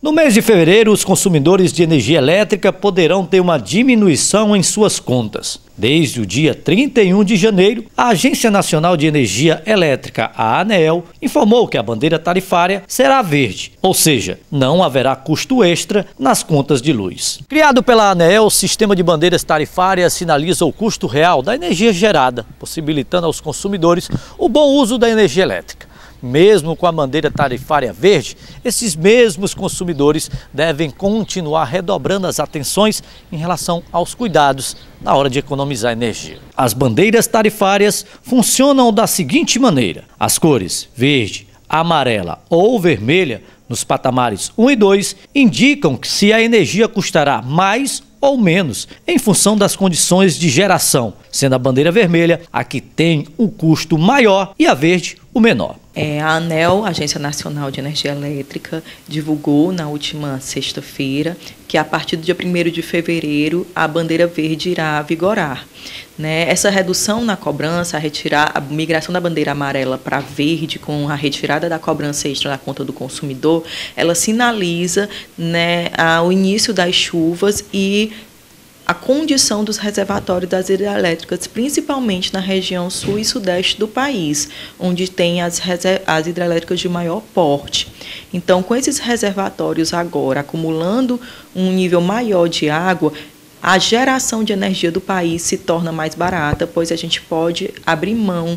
No mês de fevereiro, os consumidores de energia elétrica poderão ter uma diminuição em suas contas. Desde o dia 31 de janeiro, a Agência Nacional de Energia Elétrica, a ANEEL, informou que a bandeira tarifária será verde, ou seja, não haverá custo extra nas contas de luz. Criado pela ANEEL, o sistema de bandeiras tarifárias sinaliza o custo real da energia gerada, possibilitando aos consumidores o bom uso da energia elétrica. Mesmo com a bandeira tarifária verde, esses mesmos consumidores devem continuar redobrando as atenções em relação aos cuidados na hora de economizar energia. As bandeiras tarifárias funcionam da seguinte maneira: as cores verde, amarela ou vermelha nos patamares 1 e 2 indicam que se a energia custará mais ou menos em função das condições de geração, sendo a bandeira vermelha a que tem o custo maior e a verde o menor. A ANEEL, Agência Nacional de Energia Elétrica, divulgou na última sexta-feira que a partir do dia 1º de fevereiro a bandeira verde irá vigorar. Essa redução na cobrança, a migração da bandeira amarela para verde com a retirada da cobrança extra na conta do consumidor, ela sinaliza o início das chuvas e a condição dos reservatórios das hidrelétricas, principalmente na região sul e sudeste do país, onde tem as hidrelétricas de maior porte. Então, com esses reservatórios agora acumulando um nível maior de água, a geração de energia do país se torna mais barata, pois a gente pode abrir mão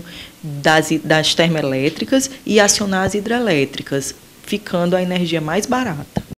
das termoelétricas e acionar as hidrelétricas, ficando a energia mais barata.